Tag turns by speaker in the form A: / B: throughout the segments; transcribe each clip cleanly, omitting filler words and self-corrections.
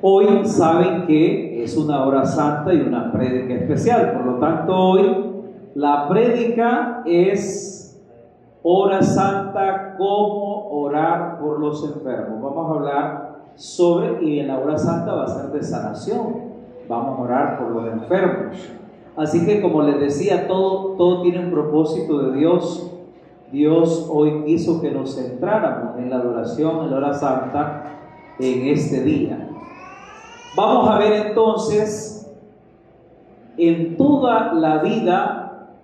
A: Hoy saben que es una hora santa y una prédica especial, por lo tanto hoy la prédica es hora santa, cómo orar por los enfermos. Vamos a hablar sobre, y en la hora santa va a ser de sanación, vamos a orar por los enfermos. Así que como les decía, todo tiene un propósito de Dios. Dios hoy quiso que nos centráramos en la adoración, en la hora santa, en este día. Vamos a ver entonces, en toda la vida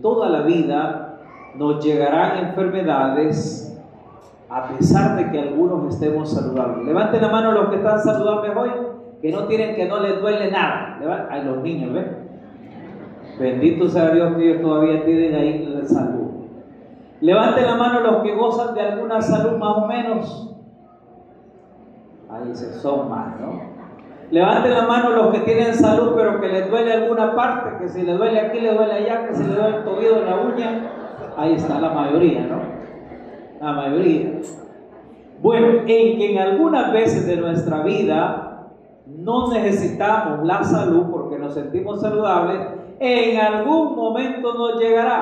A: nos llegarán enfermedades, a pesar de que algunos estemos saludables. Levanten la mano los que están saludables hoy, que no les duele nada. Ay, los niños, ¿ven? Bendito sea Dios que ellos todavía tienen ahí la salud. Levanten la mano los que gozan de alguna salud más o menos. Ahí son más, ¿no? Levanten la mano los que tienen salud pero que les duele alguna parte, que si les duele aquí, les duele allá, que si les duele el tobillo, la uña. Ahí está la mayoría, ¿no? La mayoría. Bueno, en que en algunas veces de nuestra vida no necesitamos la salud porque nos sentimos saludables, en algún momento nos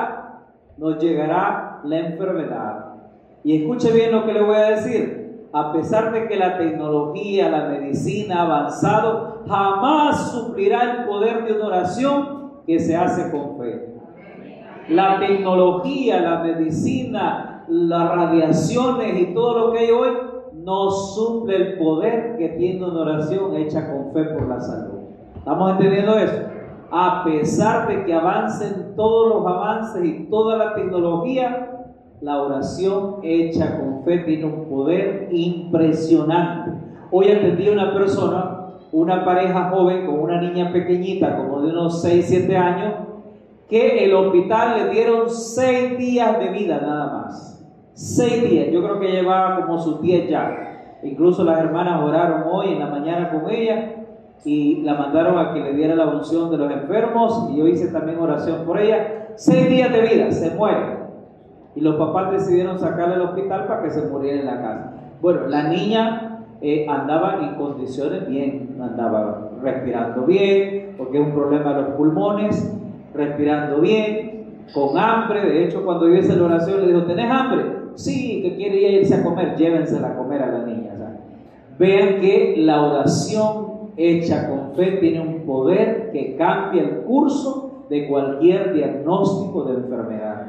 A: llegará la enfermedad. Y escuche bien lo que le voy a decir. A pesar de que la tecnología, la medicina ha avanzado, jamás suplirá el poder de una oración que se hace con fe. La tecnología, la medicina, las radiaciones y todo lo que hay hoy no suple el poder que tiene una oración hecha con fe por la salud. ¿Estamos entendiendo eso? A pesar de que avancen todos los avances y toda la tecnología, la oración hecha con fe tiene un poder impresionante. Hoy atendí a una persona, una pareja joven con una niña pequeñita, como de unos 6, 7 años, que el hospital le dieron 6 días de vida nada más. 6 días, yo creo que llevaba como sus 10 ya. Incluso las hermanas oraron hoy en la mañana con ella y la mandaron a que le diera la unción de los enfermos, y yo hice también oración por ella. 6 días de vida, se muere. Y los papás decidieron sacarla del hospital para que se muriera en la casa. Bueno, la niña andaba en condiciones bien, andaba respirando bien, porque es un problema de los pulmones, respirando bien, con hambre. De hecho, cuando yo hice la oración le dijo: ¿tenés hambre? Sí, que quiere irse a comer, llévensela a comer a la niña. ¿Sabes? Vean que la oración hecha con fe tiene un poder que cambia el curso de cualquier diagnóstico de enfermedad.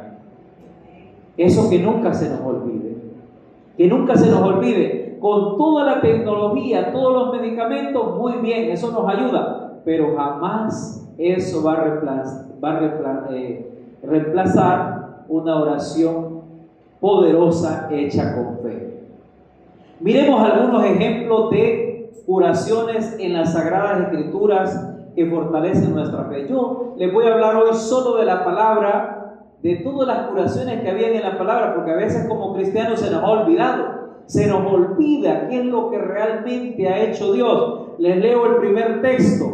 A: Eso que nunca se nos olvide, que nunca se nos olvide. Con toda la tecnología, todos los medicamentos, muy bien, eso nos ayuda, pero jamás eso va a reemplazar una oración poderosa hecha con fe. Miremos algunos ejemplos de curaciones en las Sagradas Escrituras que fortalecen nuestra fe. Yo les voy a hablar hoy solo de la palabra, de todas las curaciones que habían en la palabra, porque a veces como cristianos se nos ha olvidado, se nos olvida qué es lo que realmente ha hecho Dios. Les leo el primer texto,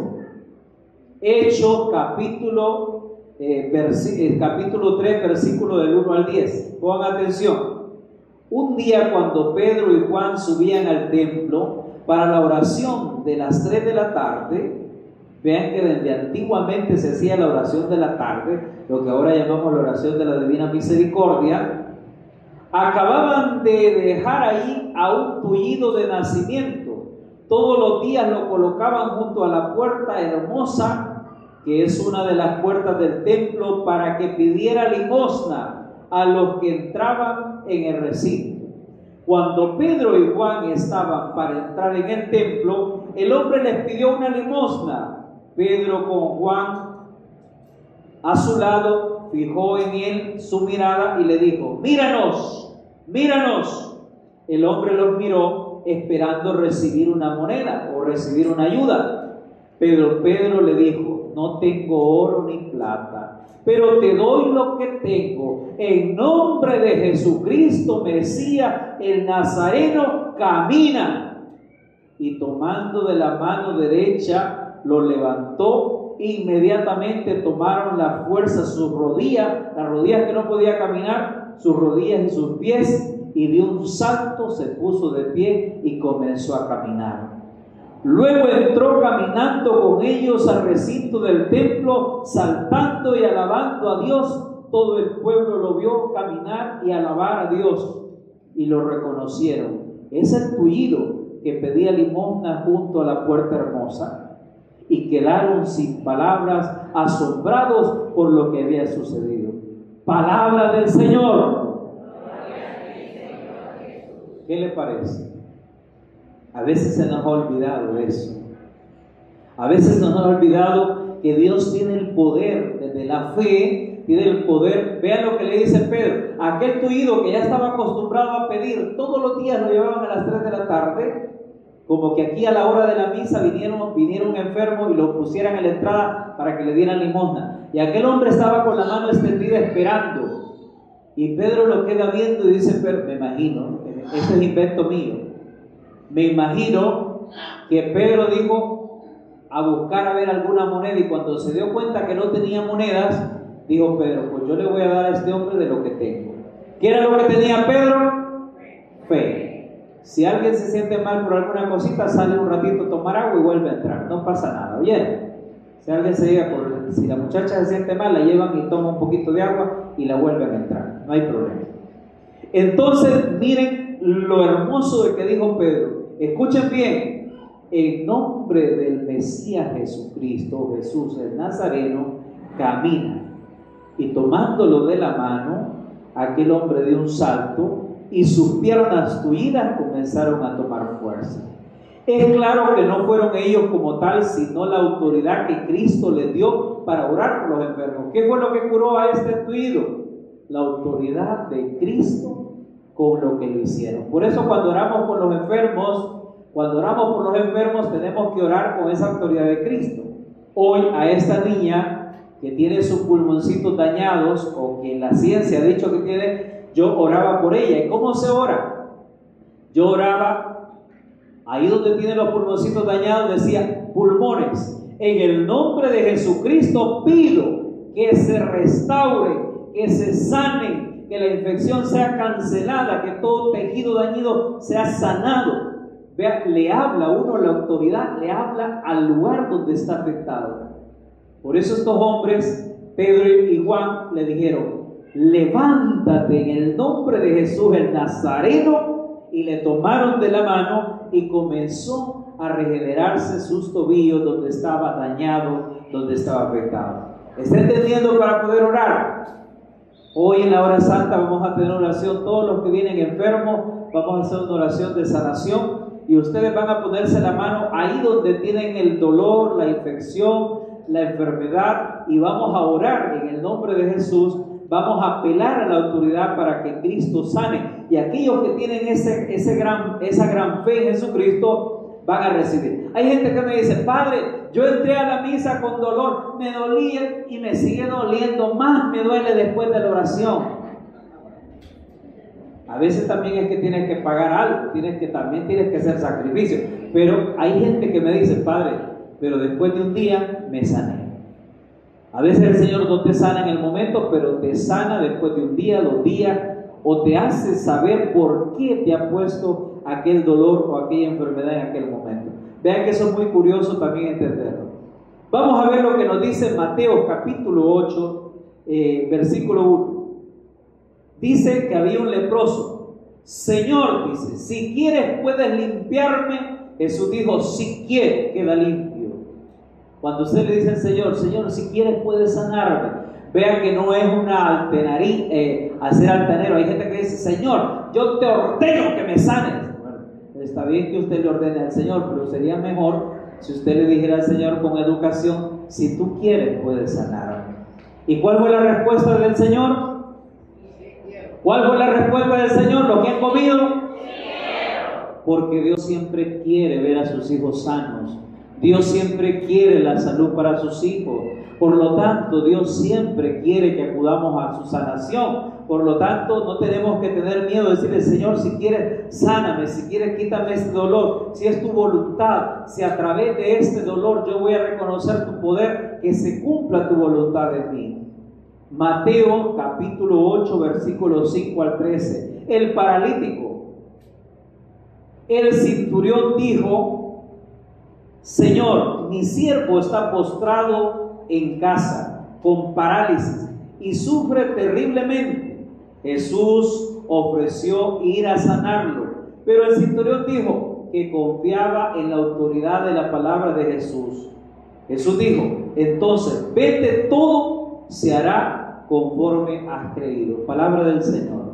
A: Hechos capítulo 3, versículo del 1 al 10. Pongan atención. Un día, cuando Pedro y Juan subían al templo para la oración de las 3 de la tarde, vean que desde antiguamente se hacía la oración de la tarde, lo que ahora llamamos la oración de la Divina Misericordia. Acababan de dejar ahí a un tullido de nacimiento. Todos los días lo colocaban junto a la puerta hermosa, que es una de las puertas del templo, para que pidiera limosna a los que entraban en el recinto. Cuando Pedro y Juan estaban para entrar en el templo, el hombre les pidió una limosna. Pedro, con Juan a su lado, fijó en él su mirada y le dijo: míranos, míranos. El hombre los miró esperando recibir una moneda o recibir una ayuda. Pero Pedro le dijo: no tengo oro ni plata, pero te doy lo que tengo. En nombre de Jesucristo, Mesías, el Nazareno, camina. Y tomando de la mano derecha, lo levantó. Inmediatamente tomaron la fuerza sus rodillas, las rodillas que no podía caminar, sus rodillas y sus pies, y de un salto se puso de pie y comenzó a caminar. Luego entró caminando con ellos al recinto del templo, saltando y alabando a Dios. Todo el pueblo lo vio caminar y alabar a Dios, y lo reconocieron. Es el tullido que pedía limosna junto a la puerta hermosa, y quedaron sin palabras, asombrados por lo que había sucedido. Palabra del Señor. ¿Qué le parece? A veces se nos ha olvidado eso. A veces nos ha olvidado que Dios tiene el poder desde la fe, tiene el poder. Vean lo que le dice Pedro. Aquel tullido que ya estaba acostumbrado a pedir, todos los días lo llevaban a las 3 de la tarde, como que aquí a la hora de la misa vinieron enfermos y lo pusieran en la entrada para que le dieran limosna. Y aquel hombre estaba con la mano extendida esperando. Y Pedro lo queda viendo y dice, pero me imagino, esto es invento mío, me imagino que Pedro dijo a buscar a ver alguna moneda, y cuando se dio cuenta que no tenía monedas, dijo Pedro, pues yo le voy a dar a este hombre de lo que tengo. ¿Qué era lo que tenía Pedro? Fe. Si alguien se siente mal por alguna cosita, sale un ratito a tomar agua y vuelve a entrar, no pasa nada, ¿oyeron? Si la muchacha se siente mal, la llevan y toma un poquito de agua y la vuelven a entrar, no hay problema. Entonces, miren lo hermoso de que dijo Pedro. Escuchen bien, en nombre del Mesías Jesucristo, Jesús el Nazareno, camina. Y tomándolo de la mano, aquel hombre dio un salto y sus piernas tullidas comenzaron a tomar fuerza. Es claro que no fueron ellos como tal, sino la autoridad que Cristo les dio para orar por los enfermos. ¿Qué fue lo que curó a este tullido? La autoridad de Cristo con lo que lo hicieron. Por eso cuando oramos por los enfermos, tenemos que orar con esa autoridad de Cristo. Hoy a esta niña que tiene sus pulmoncitos dañados, o que la ciencia ha dicho que tiene, yo oraba por ella. ¿Y cómo se ora? Yo oraba ahí donde tiene los pulmoncitos dañados, decía, pulmones, en el nombre de Jesucristo pido que se restauren, que se sanen, que la infección sea cancelada, que todo tejido dañado sea sanado. Vea, le habla uno, la autoridad le habla al lugar donde está afectado. Por eso estos hombres, Pedro y Juan, le dijeron, levántate en el nombre de Jesús el Nazareno, y le tomaron de la mano y comenzó a regenerarse sus tobillos donde estaba dañado, donde estaba afectado. ¿Está entendiendo para poder orar? Hoy en la hora santa vamos a tener oración, todos los que vienen enfermos, vamos a hacer una oración de sanación, y ustedes van a ponerse la mano ahí donde tienen el dolor, la infección, la enfermedad, y vamos a orar en el nombre de Jesús. Vamos a apelar a la autoridad para que Cristo sane, y aquellos que tienen esa gran fe en Jesucristo van a recibir. Hay gente que me dice, Padre, yo entré a la misa con dolor, me dolía y me sigue doliendo, más me duele después de la oración. A veces también es que tienes que pagar algo, también tienes que hacer sacrificio, pero hay gente que me dice, Padre, pero después de un día me sané. A veces el Señor no te sana en el momento, pero te sana después de un día, 2 días, o te hace saber por qué te ha puesto aquel dolor o aquella enfermedad en aquel momento. Vean que eso es muy curioso también entenderlo. Vamos a ver lo que nos dice Mateo capítulo 8, versículo 1. Dice que había un leproso. Señor, dice, si quieres puedes limpiarme. Jesús dijo, si quieres, queda limpio. Cuando usted le dice al Señor, Señor, si quieres puedes sanarme, vean que no es una hacer altanero. Hay gente que dice, Señor, yo te ordeno que me sanes. Bueno, está bien que usted le ordene al Señor, pero sería mejor si usted le dijera al Señor con educación, si tú quieres puedes sanarme. ¿Y cuál fue la respuesta del Señor? ¿Cuál fue la respuesta del Señor? ¿Lo que han comido? Porque Dios siempre quiere ver a sus hijos sanos. Dios siempre quiere la salud para sus hijos. Por lo tanto, Dios siempre quiere que acudamos a su sanación. Por lo tanto, no tenemos que tener miedo de decirle, Señor, si quieres, sáname, si quieres, quítame este dolor. Si es tu voluntad, si a través de este dolor yo voy a reconocer tu poder, que se cumpla tu voluntad en mí. Mateo capítulo 8, versículos 5 al 13. El paralítico. El centurión dijo, Señor, mi siervo está postrado en casa, con parálisis, y sufre terriblemente. Jesús ofreció ir a sanarlo, pero el centurión dijo que confiaba en la autoridad de la palabra de Jesús. Jesús dijo, entonces, vete, todo se hará conforme has creído. Palabra del Señor.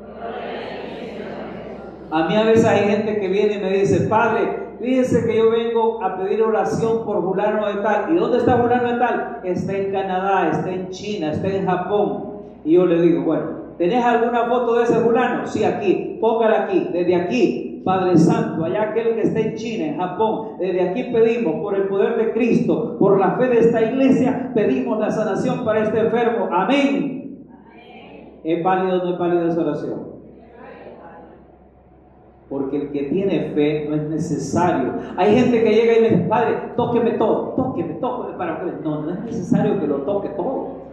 A: A mí a veces hay gente que viene y me dice, Padre, fíjese que yo vengo a pedir oración por fulano de tal. ¿Y dónde está fulano de tal? Está en Canadá, está en China, está en Japón. Y yo le digo, bueno, ¿tenés alguna foto de ese fulano? Sí, aquí, póngala aquí, desde aquí. Padre Santo, allá aquel que está en China, en Japón, desde aquí pedimos por el poder de Cristo, por la fe de esta iglesia, pedimos la sanación para este enfermo. Amén. ¿Es válido o no es válida esa oración? Porque el que tiene fe no es necesario. Hay gente que llega y me dice, Padre, tóqueme todo, tóqueme. No es necesario que lo toque todo.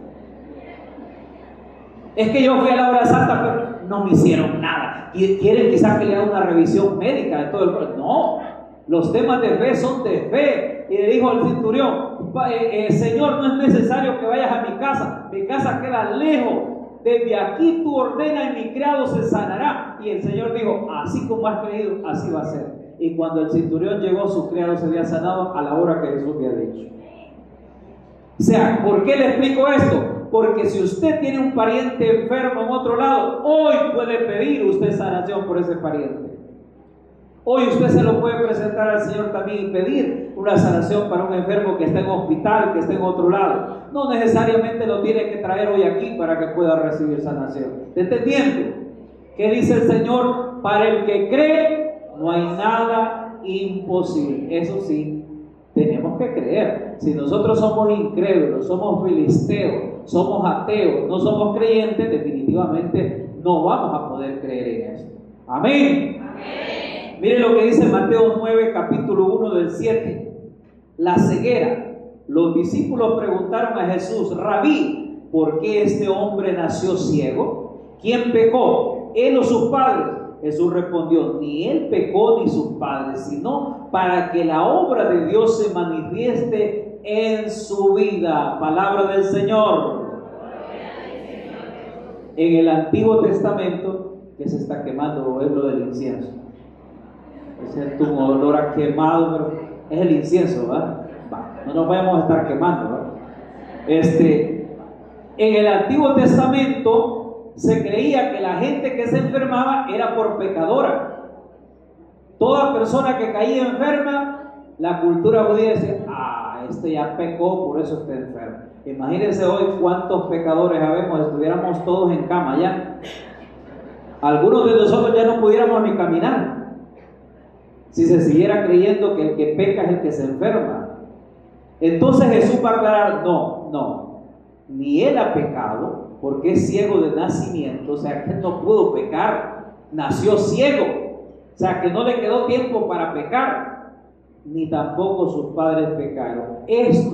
A: Es que yo fui a la hora santa, pero no me hicieron nada. Y quieren quizás que le haga una revisión médica de todo el cuerpo. No, los temas de fe son de fe. Y le dijo al centurión, Señor, no es necesario que vayas a mi casa queda lejos. Desde aquí tú ordenas y mi criado se sanará. Y el Señor dijo, así como has creído, así va a ser. Y cuando el centurión llegó, su criado se había sanado a la hora que Jesús había dicho. O sea, ¿por qué le explico esto? Porque si usted tiene un pariente enfermo en otro lado, hoy puede pedir usted sanación por ese pariente. Hoy usted se lo puede presentar al Señor también y pedir una sanación para un enfermo que está en hospital, que está en otro lado. No necesariamente lo tiene que traer hoy aquí para que pueda recibir sanación. ¿Está entendiendo? ¿Qué dice el Señor? Para el que cree, no hay nada imposible. Eso sí, tenemos que creer. Si nosotros somos incrédulos, somos filisteos, somos ateos, no somos creyentes, definitivamente no vamos a poder creer en esto. Amén. Amén. Mire lo que dice Mateo 9, capítulo 1 del 7. La ceguera. Los discípulos preguntaron a Jesús, Rabí, ¿por qué este hombre nació ciego? ¿Quién pecó? ¿Él o sus padres? Jesús respondió, ni él pecó ni sus padres, sino para que la obra de Dios se manifieste en su vida. Palabra del Señor. En el Antiguo Testamento, que se está quemando, es lo del incienso. Es un olor a quemado, pero es el incienso, ¿verdad? No nos vayamos a estar quemando, ¿verdad? En el Antiguo Testamento se creía que la gente que se enfermaba era por pecadora. Toda persona que caía enferma, la cultura judía decía, este ya pecó, por eso está enfermo. Imagínense hoy cuántos pecadores habemos, estuviéramos todos en cama ya. Algunos de nosotros ya no pudiéramos ni caminar. Si se siguiera creyendo que el que peca es el que se enferma. Entonces Jesús va a aclarar, no, ni él ha pecado, porque es ciego de nacimiento, o sea que no pudo pecar, nació ciego, o sea que no le quedó tiempo para pecar, ni tampoco sus padres pecaron. Esto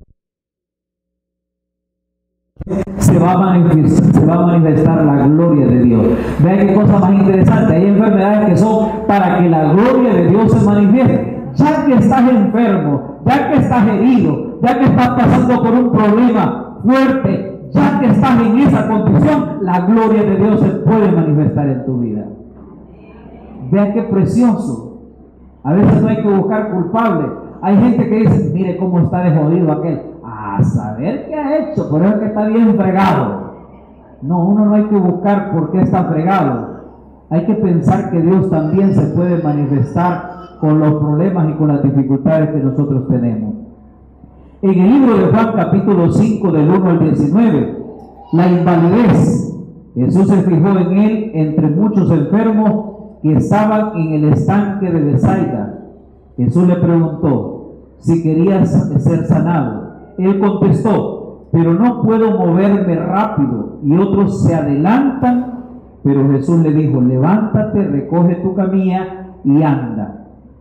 A: se va a manifestar la gloria de Dios. Vean qué cosa más interesante. Hay enfermedades que son para que la gloria de Dios se manifieste. Ya que estás enfermo, ya que estás herido, ya que estás pasando por un problema fuerte, ya que estás en esa condición, la gloria de Dios se puede manifestar en tu vida. Vean qué precioso. A veces no hay que buscar culpables. Hay gente que dice, mire cómo está de jodido aquel. A saber qué ha hecho, por eso es que está bien fregado. No, uno no hay que buscar por qué está fregado. Hay que pensar que Dios también se puede manifestar con los problemas y con las dificultades que nosotros tenemos. En el libro de Juan capítulo 5 del 1 al 19, la invalidez. Jesús se fijó en él entre muchos enfermos que estaban en el estanque de Bethsaida. Jesús le preguntó si quería ser sanado. Él contestó, pero no puedo moverme rápido. Y otros se adelantan, pero Jesús le dijo, levántate, recoge tu camilla y anda.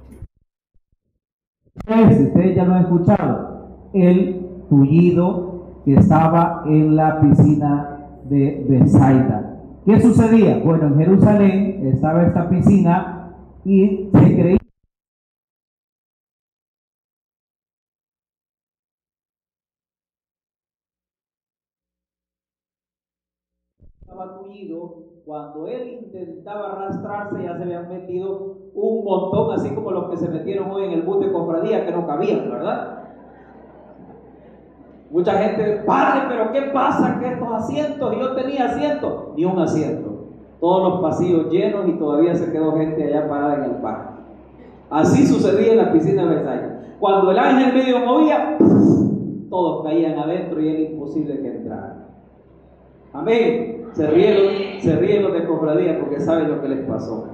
A: Ustedes ya lo han escuchado, el tullido que estaba en la piscina de Bethsaida. ¿Qué sucedía? Bueno, en Jerusalén estaba esta piscina y se creía estaba tullido. Cuando él intentaba arrastrarse, ya se habían metido un montón, así como los que se metieron hoy en el bus de cofradía, que no cabían, ¿verdad? Mucha gente, padre, pero ¿qué pasa que estos asientos? Yo tenía asientos, ni un asiento. Todos los pasillos llenos y todavía se quedó gente allá parada en el parque. Así sucedía en la piscina de Versalles. Cuando el ángel medio movía, todos caían adentro y era imposible que entraran. Amén. Se ríen los de cofradía porque saben lo que les pasó.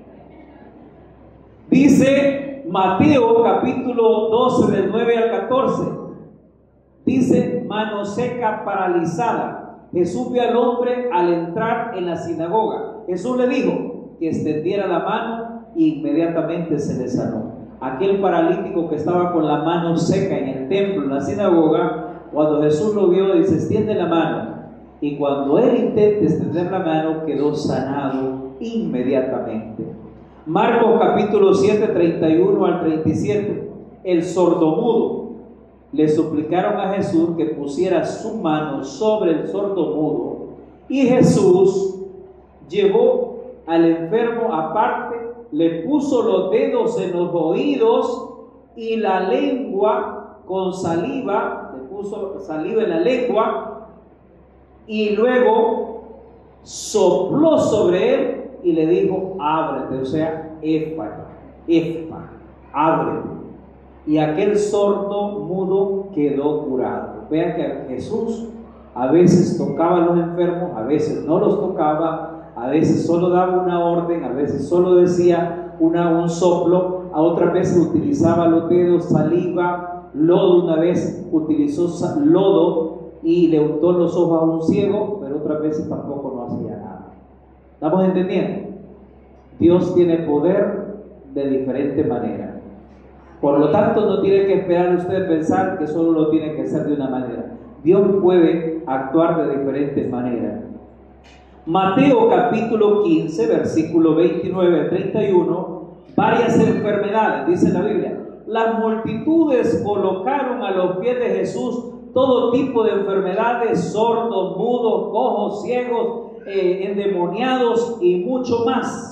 A: Dice Mateo capítulo 12 del 9 al 14. Dice: mano seca, paralizada. Jesús vio al hombre al entrar en la sinagoga. Jesús le dijo que extendiera la mano e inmediatamente se le sanó. Aquel paralítico que estaba con la mano seca en el templo, en la sinagoga, cuando Jesús lo vio, dice: extiende la mano. Y cuando él intenta extender la mano, quedó sanado inmediatamente. Marcos capítulo 7, 31 al 37. El sordomudo. Le suplicaron a Jesús que pusiera su mano sobre el sordomudo, y Jesús llevó al enfermo aparte, le puso los dedos en los oídos y la lengua con saliva, le puso saliva en la lengua, y luego sopló sobre él y le dijo: ábrete, o sea, éfata, ábrete. Y aquel sordo mudo quedó curado. Vean que Jesús a veces tocaba a los enfermos, a veces no los tocaba, a veces solo daba una orden, a veces solo decía un soplo, a otras veces utilizaba los dedos, saliva, lodo. Una vez utilizó lodo y le untó los ojos a un ciego, pero otras veces tampoco no hacía nada. ¿Estamos entendiendo? Dios tiene poder de diferente manera. Por lo tanto, no tiene que esperar usted pensar que solo lo tiene que hacer de una manera. Dios puede actuar de diferentes maneras. Mateo capítulo 15, versículo 29 al 31, varias enfermedades, dice la Biblia. Las multitudes colocaron a los pies de Jesús todo tipo de enfermedades: sordos, mudos, cojos, ciegos, endemoniados y mucho más.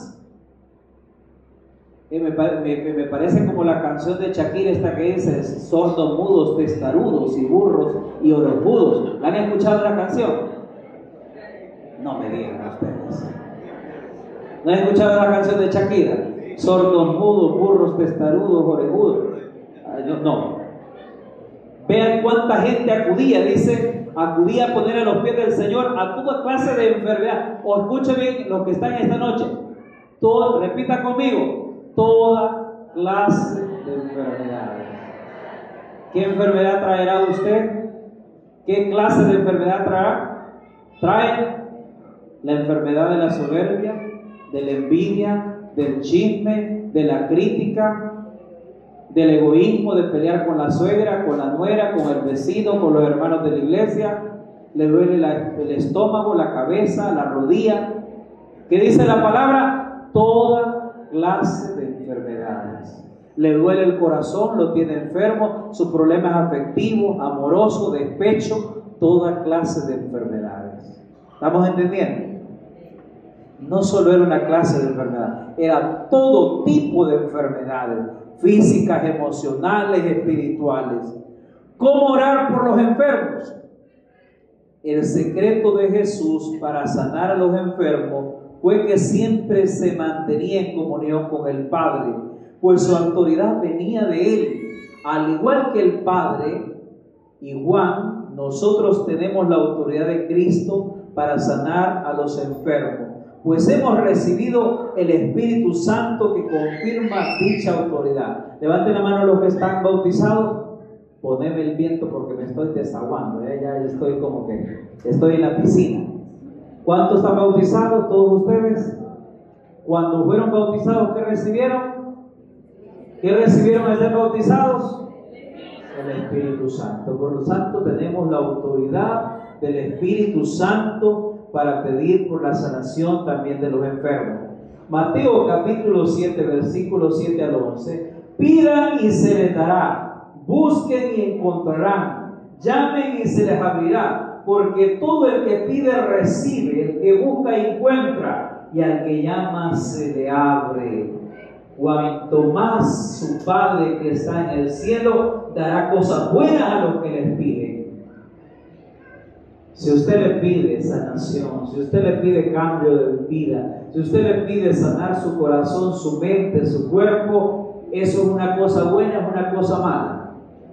A: Me parece como la canción de Shakira esta que dice: sordos, mudos, testarudos y burros y orejudos. ¿La han escuchado la canción? No me digan ustedes. ¿No han escuchado la canción de Shakira? Sordos, mudos, burros, testarudos, orejudos. No. Vean cuánta gente acudía, dice, acudía a poner a los pies del Señor a toda clase de enfermedad. O escuchen bien los que están esta noche. Repita conmigo: toda clase de enfermedades. ¿Qué enfermedad traerá usted? ¿Qué clase de enfermedad traerá? Trae la enfermedad de la soberbia, de la envidia, del chisme, de la crítica, del egoísmo, de pelear con la suegra, con la nuera, con el vecino, con los hermanos de la iglesia. Le duele el estómago, la cabeza, la rodilla. ¿Qué dice la palabra? Toda clase de enfermedades. Le duele el corazón, lo tiene enfermo, sus problemas afectivos, amorosos, despecho, toda clase de enfermedades. ¿Estamos entendiendo? No solo era una clase de enfermedad, era todo tipo de enfermedades, físicas, emocionales, espirituales. ¿Cómo orar por los enfermos? El secreto de Jesús para sanar a los enfermos fue que siempre se mantenía en comunión con el Padre, pues su autoridad venía de Él. Al igual que el Padre y Juan, nosotros tenemos la autoridad de Cristo para sanar a los enfermos, pues hemos recibido el Espíritu Santo que confirma dicha autoridad. Levanten la mano los que están bautizados. Poneme el viento porque me estoy desaguando, ya estoy como que estoy en la piscina. ¿Cuántos están bautizados? ¿Todos ustedes? Cuando fueron bautizados, ¿qué recibieron? ¿Qué recibieron al ser bautizados? El Espíritu Santo. Por lo tanto, tenemos la autoridad del Espíritu Santo para pedir por la sanación también de los enfermos. Mateo capítulo 7, versículos 7 al 11. Pidan y se les dará, busquen y encontrarán, llamen y se les abrirá, porque todo el que pide recibe, el que busca encuentra, y al que llama se le abre. Cuanto más su Padre que está en el cielo dará cosas buenas a los que les piden. Si usted le pide sanación, si usted le pide cambio de vida, si usted le pide sanar su corazón, su mente, su cuerpo, eso es una cosa buena, es una cosa mala.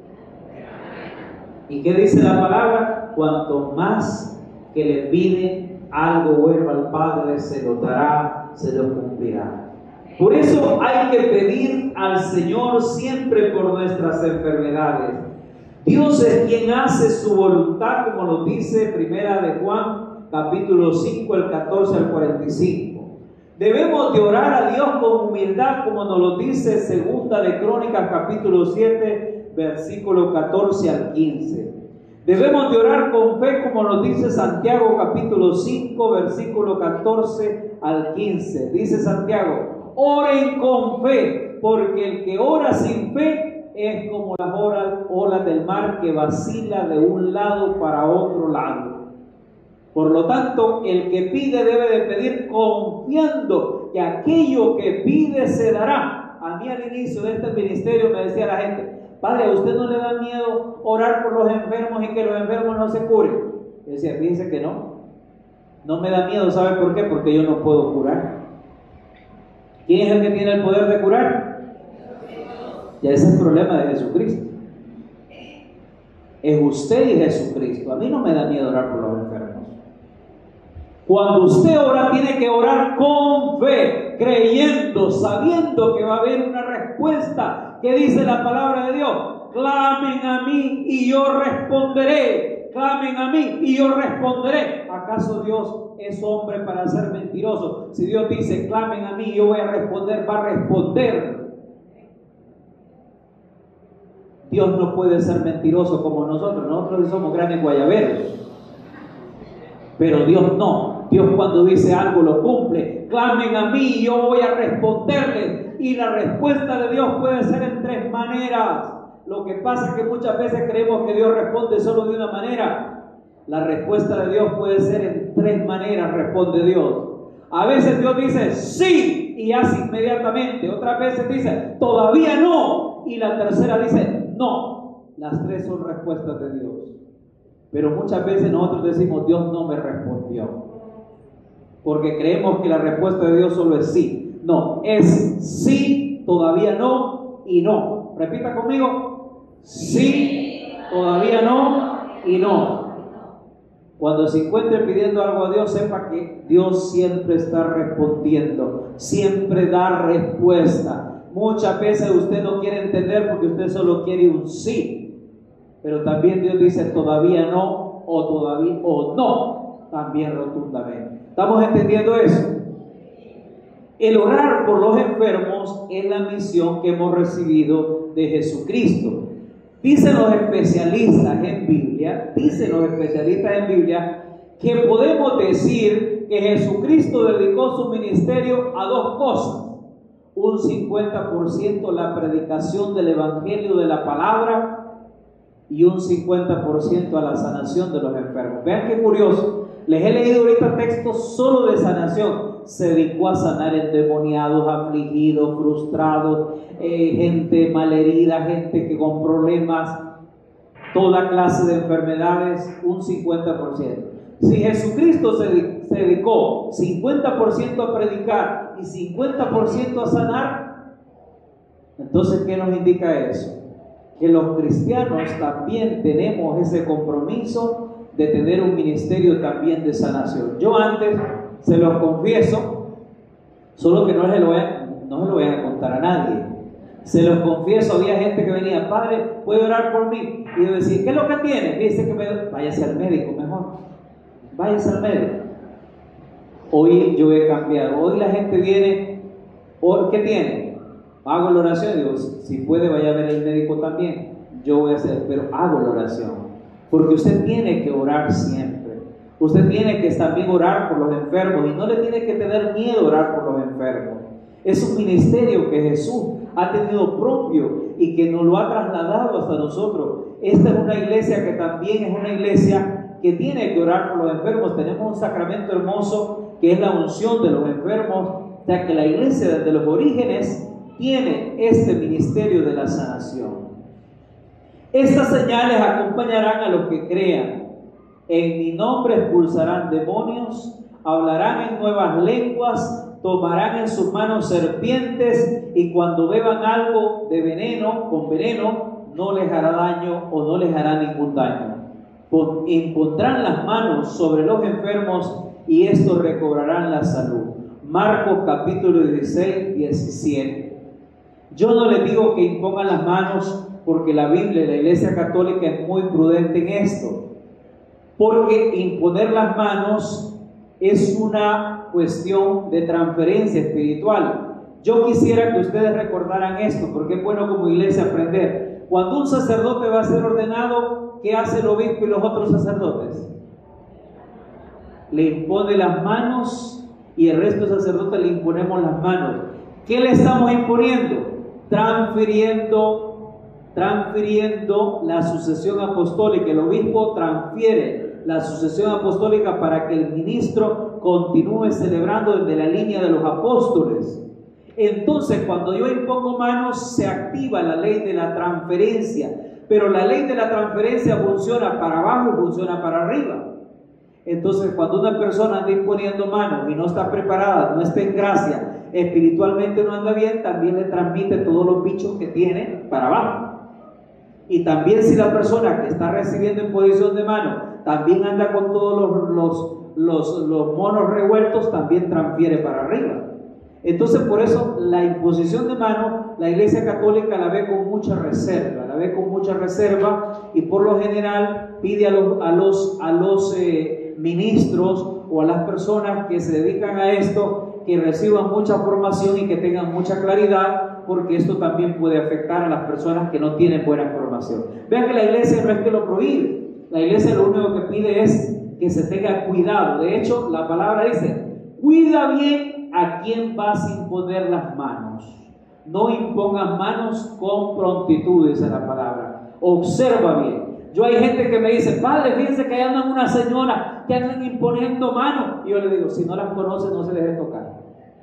A: ¿Y qué dice la palabra? Cuanto más que le pide algo bueno al Padre, se lo dará, se lo cumplirá. Por eso hay que pedir al Señor siempre por nuestras enfermedades. Dios es quien hace su voluntad, como lo dice Primera de Juan, capítulo 5, el 14 al 45. Debemos de orar a Dios con humildad, como nos lo dice Segunda de Crónicas, capítulo 7, versículo 14 al 15. Debemos de orar con fe, como nos dice Santiago, capítulo 5, versículo 14 al 15. Dice Santiago: oren con fe, porque el que ora sin fe es como las olas del mar que vacila de un lado para otro lado. Por lo tanto, el que pide debe de pedir confiando que aquello que pide se dará. A mí al inicio de este ministerio me decía la gente: padre, ¿a usted no le da miedo orar por los enfermos y que los enfermos no se curen? Yo decía: fíjense que no me da miedo. ¿Sabe por qué? Porque yo no puedo curar. ¿Quién es el que tiene el poder de curar? Ya ese es el problema de Jesucristo. Es usted y Jesucristo. A mí no me da miedo orar por los enfermos. Cuando usted ora, tiene que orar con fe, creyendo, sabiendo que va a haber una respuesta. ¿Qué dice la palabra de Dios? Clamen a mí y yo responderé. Clamen a mí y yo responderé. ¿Acaso Dios es hombre para ser mentiroso? Si Dios dice: clamen a mí, yo voy a responder, va a responder. Dios no puede ser mentiroso como nosotros. Nosotros somos grandes guayaberos, pero Dios no. Dios, cuando dice algo, lo cumple. Clamen a mí y yo voy a responderles. Y la respuesta de Dios puede ser en tres maneras. Lo que pasa es que muchas veces creemos que Dios responde solo de una manera. La respuesta de Dios puede ser en tres maneras, responde Dios. A veces Dios dice sí y hace inmediatamente. Otras veces dice todavía no. Y la tercera dice no. Las tres son respuestas de Dios. Pero muchas veces nosotros decimos: Dios no me respondió. Porque creemos que la respuesta de Dios solo es sí. No, es sí, todavía no y no. Repita conmigo: sí, todavía no y no. Cuando se encuentre pidiendo algo a Dios, sepa que Dios siempre está respondiendo, siempre da respuesta. Muchas veces usted no quiere entender porque usted solo quiere un sí, pero también Dios dice todavía no, o todavía, o no, también rotundamente. ¿Estamos entendiendo eso? El orar por los enfermos es la misión que hemos recibido de Jesucristo. Dicen los especialistas en Biblia, que podemos decir que Jesucristo dedicó su ministerio a dos cosas. Un 50% la predicación del Evangelio de la palabra y un 50% a la sanación de los enfermos. Vean qué curioso. Les he leído ahorita textos solo de sanación. Se dedicó a sanar endemoniados, afligidos, frustrados, gente malherida, gente que con problemas, toda clase de enfermedades, un 50%. Si Jesucristo se dedicó 50% a predicar y 50% a sanar, entonces ¿qué nos indica eso? Que los cristianos también tenemos ese compromiso de tener un ministerio también de sanación. Yo antes, se los confieso, solo que no se lo voy a contar a nadie. Se los confieso, había gente que venía: padre, ¿puede orar por mí? Y yo decía: ¿qué es lo que tiene? Dice que váyase al médico mejor. Váyase al médico. Hoy yo he cambiado. Hoy la gente viene: ¿qué tiene? Hago la oración. Digo: si puede, vaya a ver al médico también. Yo voy a hacer, pero hago la oración. Porque usted tiene que orar siempre. Usted tiene que también orar por los enfermos y no le tiene que tener miedo a orar por los enfermos. Es un ministerio que Jesús ha tenido propio y que nos lo ha trasladado hasta nosotros. Esta es una iglesia que también es una iglesia que tiene que orar por los enfermos. Tenemos un sacramento hermoso que es la unción de los enfermos, o sea que la iglesia desde los orígenes tiene este ministerio de la sanación. Estas señales acompañarán a los que crean. En mi nombre expulsarán demonios, hablarán en nuevas lenguas, tomarán en sus manos serpientes, y cuando beban algo de veneno, con veneno, no les hará daño o no les hará ningún daño. Impondrán las manos sobre los enfermos y estos recobrarán la salud. Marcos capítulo 16, 17. Yo no les digo que impongan las manos, porque la Biblia, la Iglesia Católica es muy prudente en esto, porque imponer las manos es una cuestión de transferencia espiritual. Yo quisiera que ustedes recordaran esto, porque es bueno como iglesia aprender. Cuando un sacerdote va a ser ordenado, ¿qué hace el obispo y los otros sacerdotes? Le impone las manos, y el resto de sacerdotes le imponemos las manos. ¿Qué le estamos imponiendo? Transfiriendo la sucesión apostólica. El obispo transfiere la sucesión apostólica para que el ministro continúe celebrando desde la línea de los apóstoles. Entonces, cuando yo impongo manos, se activa la ley de la transferencia, pero la ley de la transferencia funciona para abajo y funciona para arriba. Entonces, cuando una persona anda imponiendo manos y no está preparada, no está en gracia, espiritualmente no anda bien, también le transmite todos los bichos que tiene para abajo. Y también si la persona que está recibiendo imposición de mano también anda con todos los monos revueltos, también transfiere para arriba. Entonces, por eso la imposición de mano, la Iglesia Católica la ve con mucha reserva, y por lo general pide a los ministros o a las personas que se dedican a esto que reciban mucha formación y que tengan mucha claridad, porque esto también puede afectar a las personas que no tienen buena formación. Vean que la iglesia no es que lo prohíbe, la iglesia lo único que pide es que se tenga cuidado. De hecho, la palabra dice: cuida bien a quien vas a imponer las manos. No impongas manos con prontitud, dice la palabra. Observa bien. Yo hay gente que me dice: padre, fíjense que hay andan una señora que andan imponiendo manos. Y yo le digo: si no las conoce, no se deje tocar.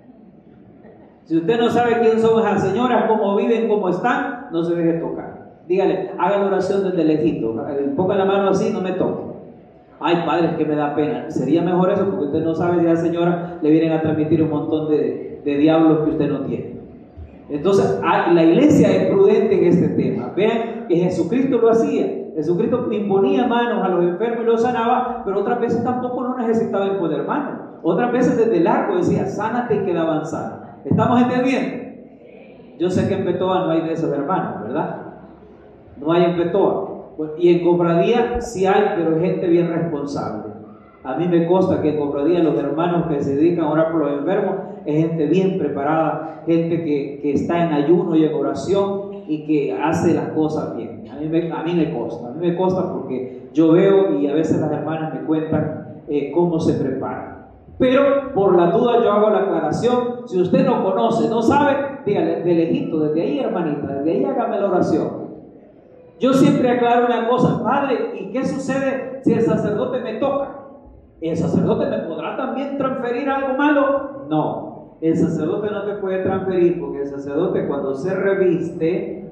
A: Si usted no sabe quién son esas señoras, cómo viven, cómo están, no se deje tocar. Dígale, haga la oración desde lejito, ponga la mano así, no me toque. Ay, padre, es que me da pena. Sería mejor eso, porque usted no sabe si a la señora le vienen a transmitir un montón de diablos que usted no tiene. Entonces, la iglesia es prudente en este tema. Vean que Jesucristo lo hacía. Jesucristo imponía manos a los enfermos y los sanaba, pero otras veces tampoco no necesitaba imponer manos. Otras veces desde largo decía: sánate y queda avanzada. ¿Estamos entendiendo? Yo sé que en Petoa no hay de esos hermanos, ¿verdad? No hay en Petoa. Y en cofradía sí hay, pero es gente bien responsable. A mí me consta que en cofradía los hermanos que se dedican a orar por los enfermos es gente bien preparada, gente que está en ayuno y en oración y que hace las cosas bien. A mí me consta porque yo veo y a veces las hermanas me cuentan cómo se preparan. Pero por la duda yo hago la aclaración. Si usted no conoce, no sabe, dígale de lejito, desde ahí, hermanita, desde ahí hágame la oración. Yo siempre aclaro una cosa: padre, ¿y qué sucede si el sacerdote me toca? ¿El sacerdote me podrá también transferir algo malo? No, el sacerdote no te puede transferir, porque el sacerdote cuando se reviste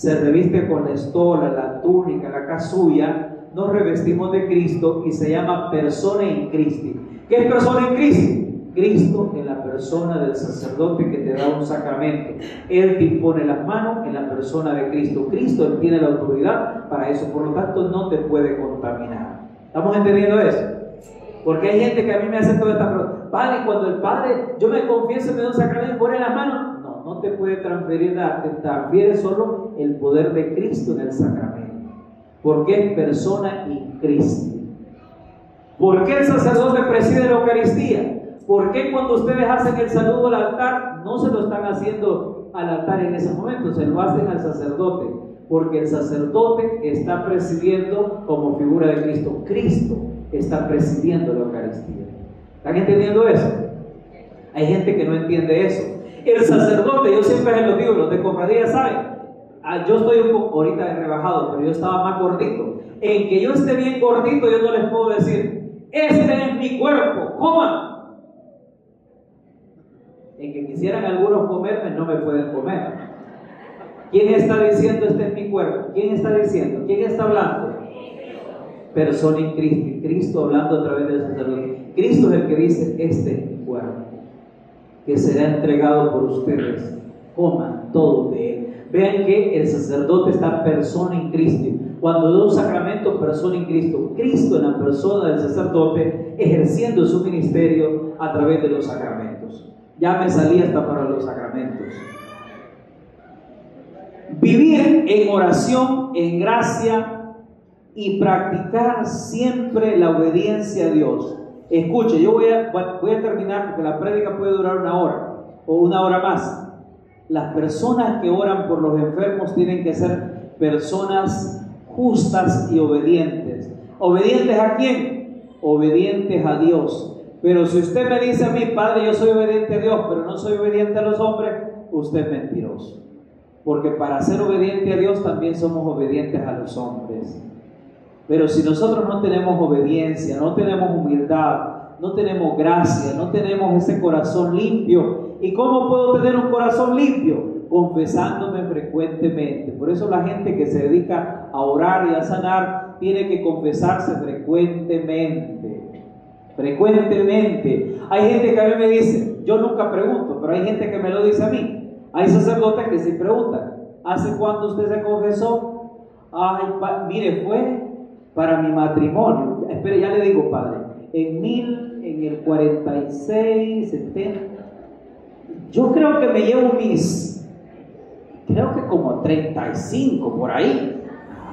A: con la estola, la túnica, la casulla. Nos revestimos de Cristo y se llama persona in Christi. ¿Qué es persona in Christi? Cristo en la persona del sacerdote que te da un sacramento. Él te impone las manos en la persona de Cristo. Cristo, Él tiene la autoridad para eso, por lo tanto no te puede contaminar. ¿Estamos entendiendo eso? Porque hay gente que a mí me hace toda esta pregunta: padre, cuando el padre, yo me confieso, me da un sacramento y pone las manos. No te puede transferir nada, te transfiere solo el poder de Cristo en el sacramento. Porque es persona in Christi. ¿Por qué el sacerdote preside la Eucaristía? ¿Por qué cuando ustedes hacen el saludo al altar no se lo están haciendo al altar en ese momento? Se lo hacen al sacerdote, porque el sacerdote está presidiendo como figura de Cristo. Cristo está presidiendo la Eucaristía. ¿Están entendiendo eso? Hay gente que no entiende eso. El sacerdote, yo siempre se lo digo, los de cofradía saben, yo estoy un poco ahorita rebajado, pero yo estaba más gordito. En que yo esté bien gordito, yo no les puedo decir, este es mi cuerpo, coman. En que quisieran algunos comerme, no me pueden comer. ¿Quién está diciendo este es mi cuerpo? ¿Quién está diciendo? ¿Quién está hablando? Persona en Cristo. Cristo hablando a través del sacerdote. Cristo es el que dice, este es mi cuerpo, que será entregado por ustedes. Coman todo de él. Vean que el sacerdote está persona en Cristo. Cuando da un sacramento, persona en Cristo. Cristo en la persona del sacerdote, ejerciendo su ministerio a través de los sacramentos. Ya me salí hasta para los sacramentos. Vivir en oración, en gracia y practicar siempre la obediencia a Dios. Escuche, yo voy a terminar porque la prédica puede durar 1 hora o 1 hora más. Las personas que oran por los enfermos tienen que ser personas justas y obedientes. ¿Obedientes a quién? Obedientes a Dios. Pero si usted me dice a mí, Padre, yo soy obediente a Dios, pero no soy obediente a los hombres, usted es mentiroso. Porque para ser obediente a Dios también somos obedientes a los hombres. Pero si nosotros no tenemos obediencia, no tenemos humildad, no tenemos gracia, no tenemos ese corazón limpio. ¿Y cómo puedo tener un corazón limpio? Confesándome frecuentemente. Por eso la gente que se dedica a orar y a sanar tiene que confesarse frecuentemente. Frecuentemente. Hay gente que a mí me dice, yo nunca pregunto, pero hay gente que me lo dice a mí. Hay sacerdotes que sí preguntan, ¿hace cuánto usted se confesó? Ay, mire, fue para mi matrimonio. Espere, ya le digo, padre, en el 46, 70, yo creo que me llevo creo que como 35 por ahí.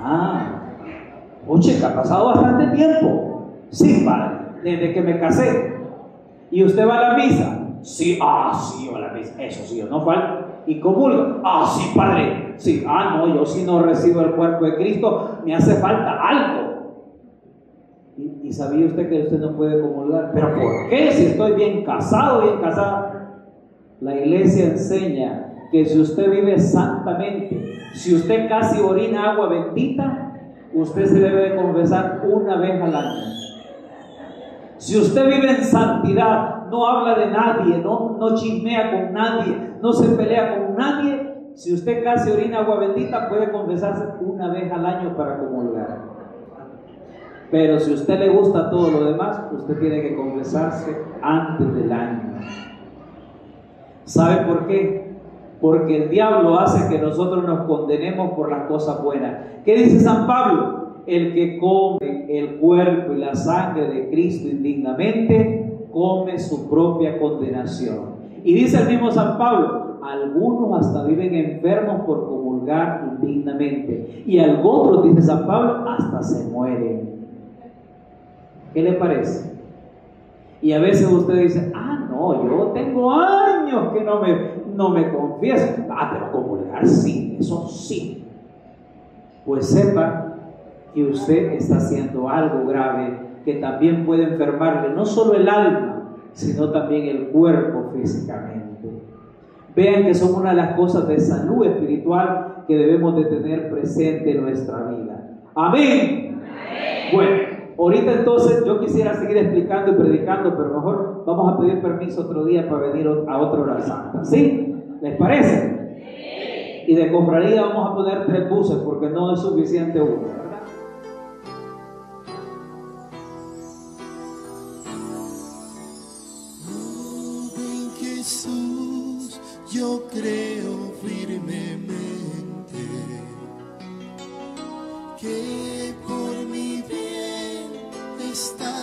A: Oye, que ha pasado bastante tiempo. Sí, padre, desde que me casé. ¿Y usted va a la misa? Sí, sí, va a la misa. Eso sí, no falta. ¿Y comulga? Sí, padre. Sí, no, yo sí no recibo el cuerpo de Cristo, me hace falta algo. ¿Y sabía usted que usted no puede comulgar? ¿Pero por qué? Si estoy bien casado, bien casada. La iglesia enseña que si usted vive santamente, si usted casi orina agua bendita, usted se debe de confesar 1 vez al año. Si usted vive en santidad, no habla de nadie, no chismea con nadie, no se pelea con nadie, si usted casi orina agua bendita, puede confesarse 1 vez al año para comulgar. Pero si a usted le gusta todo lo demás, usted tiene que confesarse antes del año. ¿Sabe por qué? Porque el diablo hace que nosotros nos condenemos por las cosas buenas. ¿Qué dice San Pablo? El que come el cuerpo y la sangre de Cristo indignamente, come su propia condenación. Y dice el mismo San Pablo, algunos hasta viven enfermos por comulgar indignamente. Y otros, dice San Pablo, hasta se mueren. ¿Qué le parece? Y a veces usted dice, no, yo tengo años que no me confieso. Pero comulgar sí, eso sí. Pues sepa que usted está haciendo algo grave que también puede enfermarle no solo el alma, sino también el cuerpo físicamente. Vean que son una de las cosas de salud espiritual que debemos de tener presente en nuestra vida. Amén. Bueno, ahorita entonces yo quisiera seguir explicando y predicando, pero mejor vamos a pedir permiso otro día para venir a otra hora santa. ¿Sí? ¿Les parece? Y de cofradía vamos a poner 3 buses porque no es suficiente uno, ¿verdad?
B: Jesús, yo creo firmemente que por mi bien está